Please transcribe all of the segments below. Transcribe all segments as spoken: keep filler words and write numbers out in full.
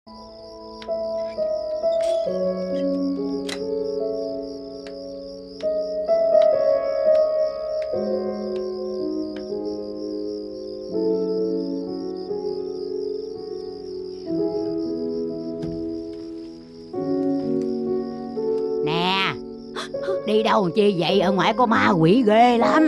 Nè, đi đâu chi vậy? Ở ngoài có ma quỷ ghê lắm.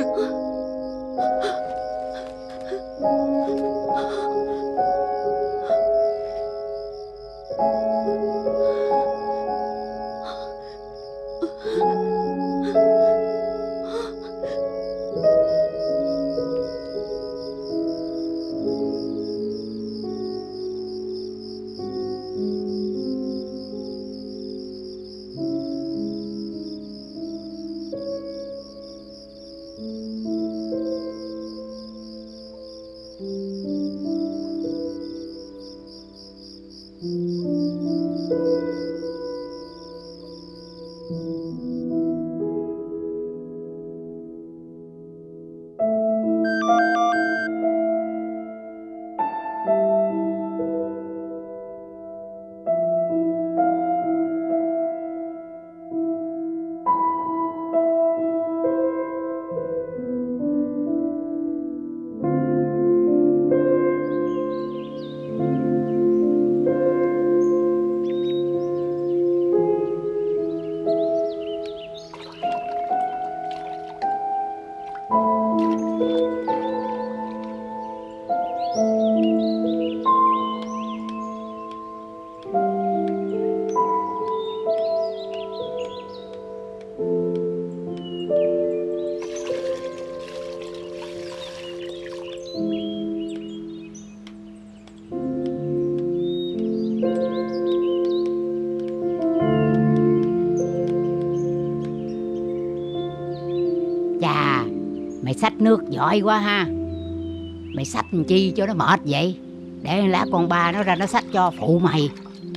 Chà, mày xách nước giỏi quá ha. Mày xách làm chi cho nó mệt vậy? Để lát con ba nó ra nó xách cho phụ mày.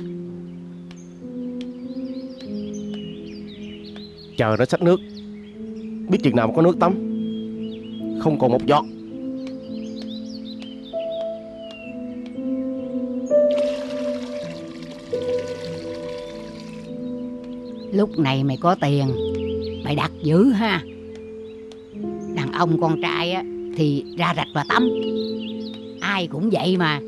Chờ nó xách nước, biết chừng nào mà có nước tắm. Không còn một giọt. Lúc này mày có tiền, mày đặt dữ ha. Đàn ông con trai á thì ra rạch và tắm, ai cũng vậy mà.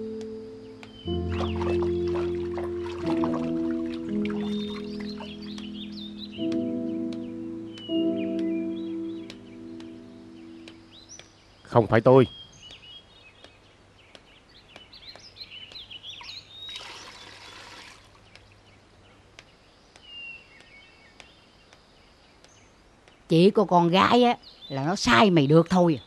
Không phải tôi. Chỉ có con gái á là nó sai mày được thôi.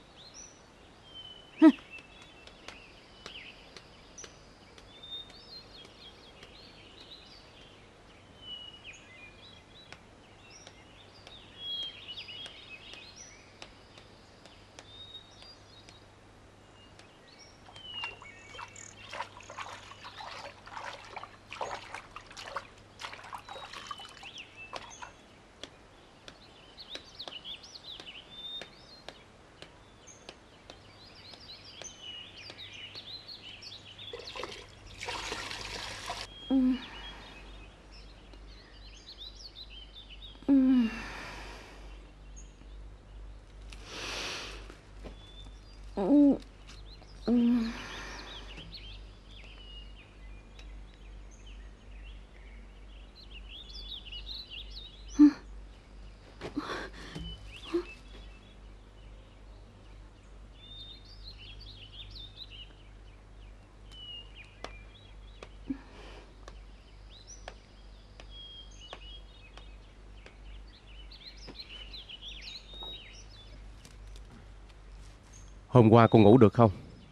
Hôm qua cô ngủ được không?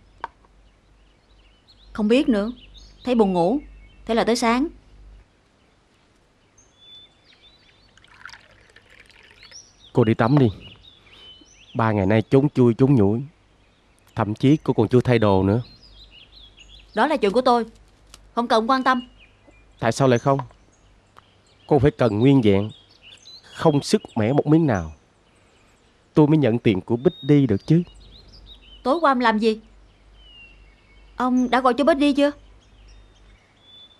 Không biết nữa. Thấy buồn ngủ, thế là tới sáng. Cô đi tắm đi. Ba ngày nay trốn chui trốn nhủi, thậm chí cô còn chưa thay đồ nữa. Đó là chuyện của tôi, không cần quan tâm. Tại sao lại không? Cô phải cần nguyên vẹn, không sức mẻ một miếng nào, tôi mới nhận tiền của Bích đi được chứ. Tối qua ông làm gì? Ông đã gọi cho Bích đi chưa?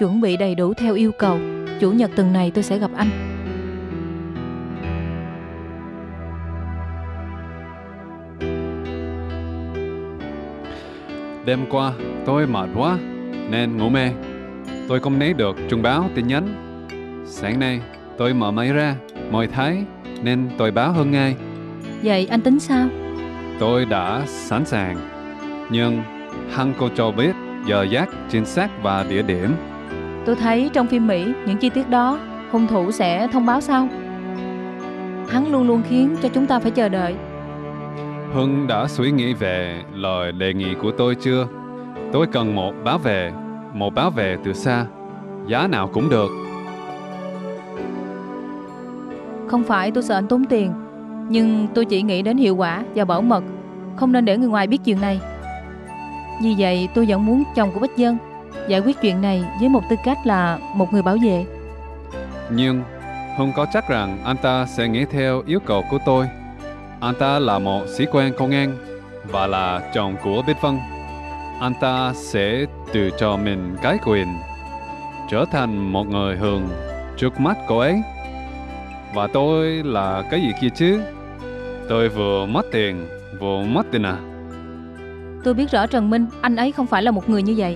chuẩn bị đầy đủ theo yêu cầu. Chủ nhật tuần này tôi sẽ gặp anh. Đêm qua tôi mệt quá nên ngủ mê. Tôi không lấy được chuông báo tin nhắn. Sáng nay tôi mở máy ra, mới thấy nên tôi báo Hưng ngay. Vậy anh tính sao? Tôi đã sẵn sàng, nhưng Hưng cô cho biết giờ giấc chính xác và địa điểm. Tôi thấy trong phim Mỹ những chi tiết đó hung thủ sẽ thông báo sau. Hắn luôn luôn khiến cho chúng ta phải chờ đợi. Hưng đã suy nghĩ về lời đề nghị của tôi chưa? Tôi cần một báo về, một báo về từ xa, giá nào cũng được. Không phải tôi sợ anh tốn tiền, nhưng tôi chỉ nghĩ đến hiệu quả và bảo mật, không nên để người ngoài biết chuyện này. Vì vậy tôi vẫn muốn chồng của Bích Dân giải quyết chuyện này với một tư cách là một người bảo vệ. Nhưng Hưng có chắc rằng anh ta sẽ nghĩ theo yêu cầu của tôi. Anh ta là một sĩ quan công an và là chồng của Bích Vân. Anh ta sẽ tự cho mình cái quyền trở thành một người Hường trước mắt cô ấy. Và tôi là cái gì kia chứ? Tôi vừa mất tiền, vừa mất tiền à? Tôi biết rõ Trần Minh, anh ấy không phải là một người như vậy.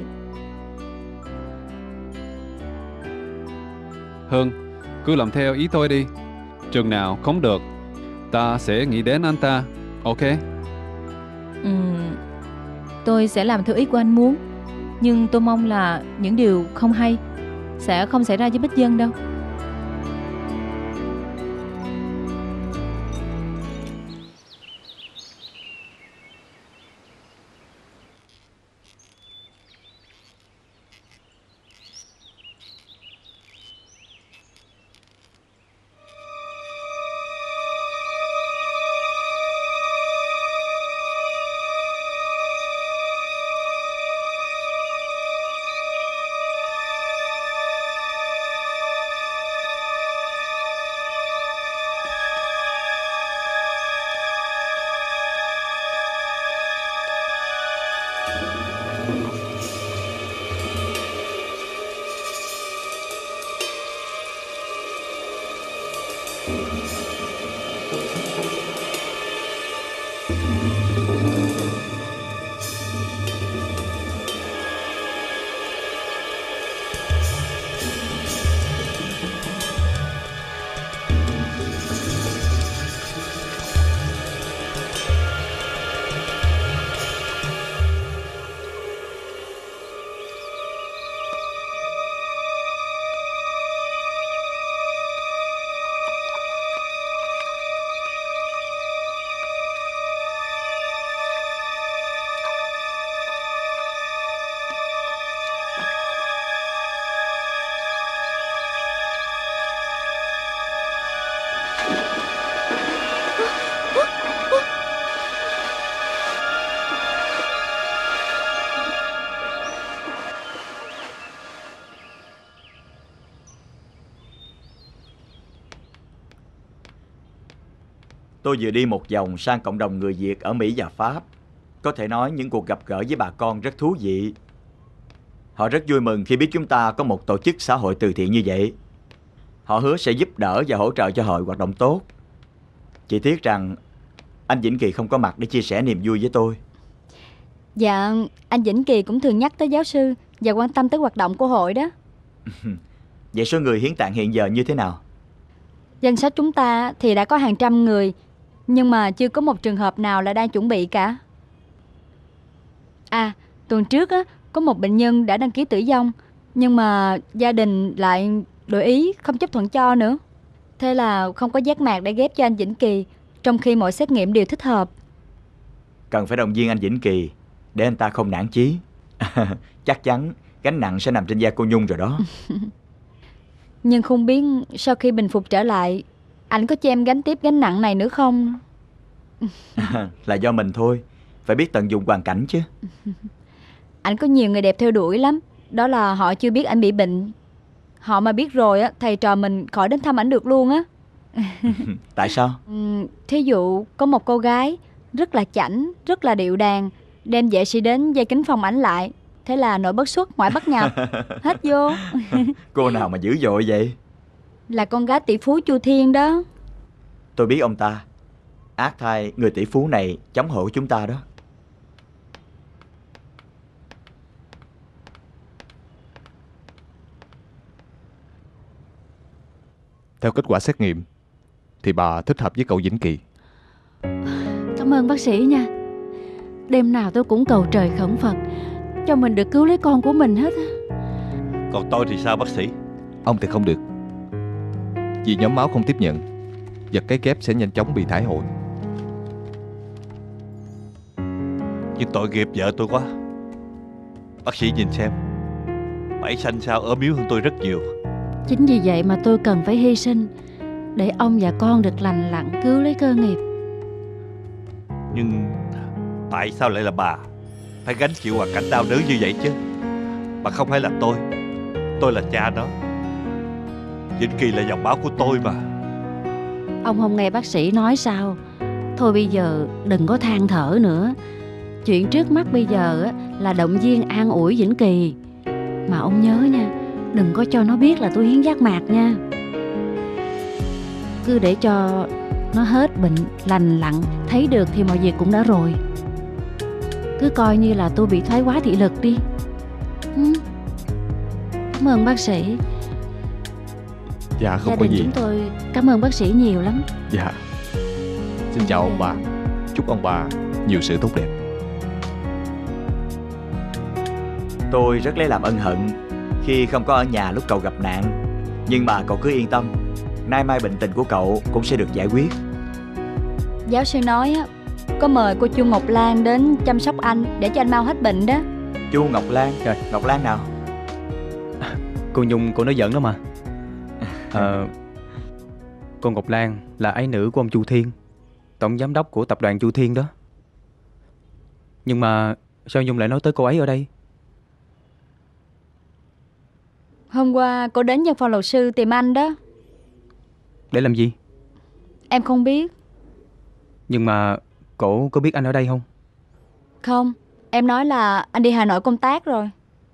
Hưng, cứ làm theo ý tôi đi. Chừng nào không được, ta sẽ nghĩ đến anh ta, ok? Ừm, tôi sẽ làm theo ý của anh muốn, nhưng tôi mong là những điều không hay sẽ không xảy ra với Bích Dân đâu. Tôi vừa đi một vòng sang cộng đồng người Việt ở Mỹ và Pháp. Có thể nói những cuộc gặp gỡ với bà con rất thú vị. Họ rất vui mừng khi biết chúng ta có một tổ chức xã hội từ thiện như vậy. Họ hứa sẽ giúp đỡ và hỗ trợ cho hội hoạt động tốt. Chỉ tiếc rằng anh Vĩnh Kỳ không có mặt để chia sẻ niềm vui với tôi. Dạ, anh Vĩnh Kỳ cũng thường nhắc tới giáo sư và quan tâm tới hoạt động của hội đó. Vậy số người hiến tạng hiện giờ như thế nào? Danh sách chúng ta thì đã có hàng trăm người, nhưng mà chưa có một trường hợp nào là đang chuẩn bị cả. À, tuần trước á, có một bệnh nhân đã đăng ký tử vong, nhưng mà gia đình lại đổi ý không chấp thuận cho nữa. Thế là không có giác mạc để ghép cho anh Vĩnh Kỳ, trong khi mọi xét nghiệm đều thích hợp. Cần phải động viên anh Vĩnh Kỳ để anh ta không nản chí. Chắc chắn gánh nặng sẽ nằm trên vai cô Nhung rồi đó. Nhưng không biết sau khi bình phục trở lại, anh có cho em gánh tiếp gánh nặng này nữa không? Là do mình thôi, phải biết tận dụng hoàn cảnh chứ. Anh có nhiều người đẹp theo đuổi lắm. Đó là họ chưa biết anh bị bệnh. Họ mà biết rồi á, thầy trò mình khỏi đến thăm ảnh được luôn á. Tại sao? Thí dụ có một cô gái rất là chảnh, rất là điệu đàn, đem vệ sĩ đến dây kính phòng ảnh lại. Thế là nội bất xuất ngoại bất nhập. Hết vô. Cô nào mà dữ dội vậy? Là con gái tỷ phú Chu Thiên đó. Tôi biết ông ta. Ác thay người tỷ phú này chống hộ chúng ta đó. Theo kết quả xét nghiệm thì bà thích hợp với cậu Vĩnh Kỳ. Cảm ơn bác sĩ nha. Đêm nào tôi cũng cầu trời khẩn Phật cho mình được cứu lấy con của mình hết. Còn tôi thì sao bác sĩ? Ông thì không được. Vì nhóm máu không tiếp nhận, vật cái kép sẽ nhanh chóng bị thải hồi. Nhưng tội nghiệp vợ tôi quá. Bác sĩ nhìn xem, bà ấy xanh xao ốm yếu hơn tôi rất nhiều. Chính vì vậy mà tôi cần phải hy sinh để ông và con được lành lặn cứu lấy cơ nghiệp. Nhưng tại sao lại là bà phải gánh chịu hoàn cảnh đau đớn như vậy chứ? Bà không phải là tôi. Tôi là cha nó. Vĩnh Kỳ là dòng máu của tôi mà. Ông không nghe bác sĩ nói sao? Thôi bây giờ đừng có than thở nữa. Chuyện trước mắt bây giờ là động viên an ủi Vĩnh Kỳ. Mà ông nhớ nha, đừng có cho nó biết là tôi hiến giác mạc nha. Cứ để cho nó hết bệnh, lành lặn, thấy được thì mọi việc cũng đã rồi. Cứ coi như là tôi bị thoái hóa thị lực đi. ừ. Cảm ơn bác sĩ. Dạ không Gia có đình gì. chúng tôi cảm ơn bác sĩ nhiều lắm. Dạ. Xin chào ông bà. Chúc ông bà nhiều sự tốt đẹp. Tôi rất lấy làm ân hận khi không có ở nhà lúc cậu gặp nạn. Nhưng mà cậu cứ yên tâm, nay mai bệnh tình của cậu cũng sẽ được giải quyết. Giáo sư nói á, có mời cô Chu Ngọc Lan đến chăm sóc anh để cho anh mau hết bệnh đó. Chu Ngọc Lan? Trời, Ngọc Lan nào? Cô Nhung cô nói giỡn đó mà. à, Cô Ngọc Lan là ái nữ của ông Chu Thiên, tổng giám đốc của tập đoàn Chu Thiên đó. Nhưng mà sao Nhung lại nói tới cô ấy ở đây? Hôm qua cô đến văn phòng luật sư tìm anh đó. Để làm gì? Em không biết. Nhưng mà cổ có biết anh ở đây không? Không, em nói là anh đi Hà Nội công tác rồi.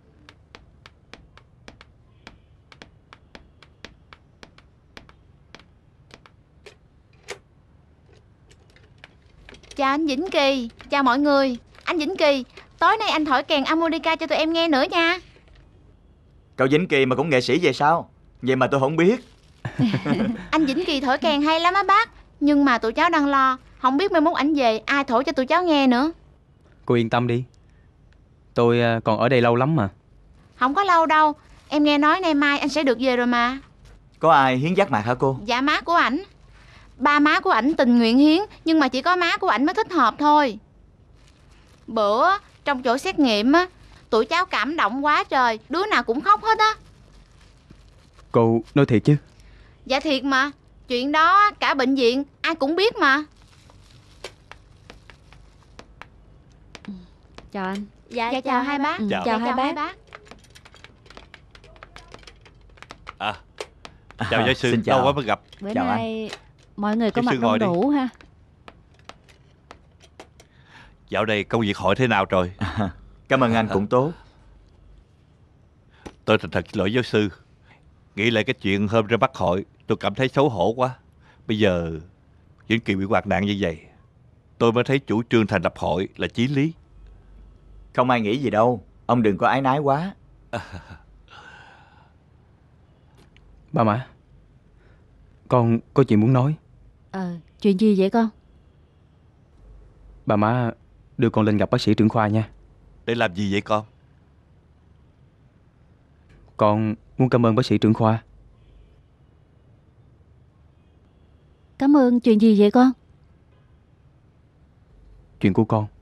Chào anh Vĩnh Kỳ, chào mọi người. Anh Vĩnh Kỳ, tối nay anh thổi kèn harmonica cho tụi em nghe nữa nha. Cậu Vĩnh Kỳ mà cũng nghệ sĩ vậy sao? Vậy mà tôi không biết. Anh Vĩnh Kỳ thổi kèn hay lắm á bác. Nhưng mà tụi cháu đang lo, không biết mai mốt ảnh về ai thổi cho tụi cháu nghe nữa. Cô yên tâm đi, tôi còn ở đây lâu lắm mà. Không có lâu đâu, em nghe nói nay mai anh sẽ được về rồi mà. Có ai hiến giác mạc hả cô? Dạ má của ảnh. Ba má của ảnh tình nguyện hiến, nhưng mà chỉ có má của ảnh mới thích hợp thôi. Bữa trong chỗ xét nghiệm á, tụi cháu cảm động quá trời, đứa nào cũng khóc hết á. Cô nói thiệt chứ? Dạ thiệt mà, chuyện đó cả bệnh viện ai cũng biết mà. Chào anh. Dạ, dạ chào, chào hai bác. Ừ, chào. chào, Dạ, hai, chào hai bác. bác. À, chào giáo sư, xin chào. lâu quá mới gặp. Bữa Chào nay mọi người có Giáo mặt sư ngồi đông đi. đủ ha. Dạo này công việc hội thế nào rồi? Cảm ơn anh cũng tốt. Tôi thành thật xin lỗi giáo sư. Nghĩ lại cái chuyện hôm ra Bắc hội, tôi cảm thấy xấu hổ quá. Bây giờ Vĩnh Kỳ bị hoạn nạn như vậy, tôi mới thấy chủ trương thành lập hội là chí lý. Không ai nghĩ gì đâu. Ông đừng có ái nái quá. Ba má, con có chuyện muốn nói. Ờ, chuyện gì vậy con? Bà má đưa con lên gặp bác sĩ trưởng khoa nha. Để làm gì vậy con? Con muốn cảm ơn bác sĩ trưởng khoa. Cảm ơn chuyện gì vậy con? Chuyện của con